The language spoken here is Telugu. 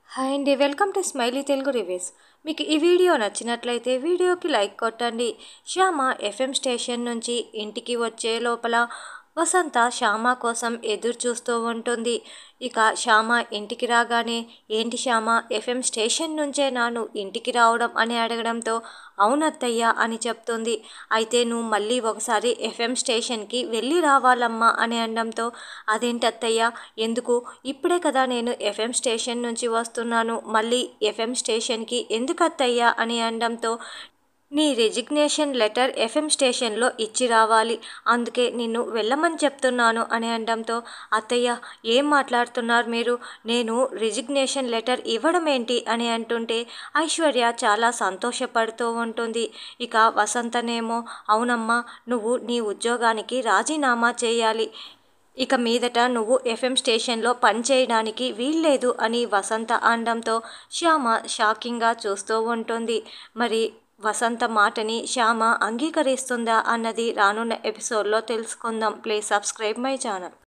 హాయ్ అండి, welcome to smiley Telugu reviews. మీకు ఈ వీడియో నచ్చినట్లయితే వీడియోకి లైక్ కొట్టండి. శ్యామ ఎఫ్ఎం స్టేషన్ నుంచి ఇంటికి వచ్చే లోపల వసంత శ్యామ కోసం ఎదురు చూస్తూ ఉంటుంది. ఇక శ్యామ ఇంటికి రాగానే, ఏంటి శ్యామ, ఎఫ్ఎం స్టేషన్ నుంచే నాను ఇంటికి రావడం అని అడగడంతో, అవునత్తయ్య అని చెప్తుంది. అయితే నువ్వు మళ్ళీ ఒకసారి ఎఫ్ఎం స్టేషన్కి వెళ్ళి రావాలమ్మా అని అనడంతో, అదేంటత్తయ్య, ఎందుకు, ఇప్పుడే కదా నేను ఎఫ్ఎం స్టేషన్ నుంచి వస్తున్నాను, మళ్ళీ ఎఫ్ఎం స్టేషన్కి ఎందుకు అత్తయ్య అని అనడంతో, నీ రెజిగ్నేషన్ లెటర్ ఎఫ్ఎం స్టేషన్లో ఇచ్చి రావాలి, అందుకే నిన్ను వెళ్ళమని చెప్తున్నాను అని అనడంతో, అత్తయ్య ఏం మాట్లాడుతున్నారు మీరు, నేను రెజిగ్నేషన్ లెటర్ ఇవ్వడం ఏంటి అని అంటుంటే ఐశ్వర్య చాలా సంతోషపడుతూ ఉంటుంది. ఇక వసంతనేమో, అవునమ్మా, నువ్వు నీ ఉద్యోగానికి రాజీనామా చేయాలి, ఇక మీదట నువ్వు ఎఫ్ఎం స్టేషన్లో పనిచేయడానికి వీల్లేదు అని వసంత అనడంతో శ్యామ షాకింగ్గా చూస్తూ ఉంటుంది. మరి వసంత మాటని శ్యామ అంగీకరిస్తుందా అన్నది రానున్న ఎపిసోడ్లో తెలుసుకుందాం. Please subscribe my channel.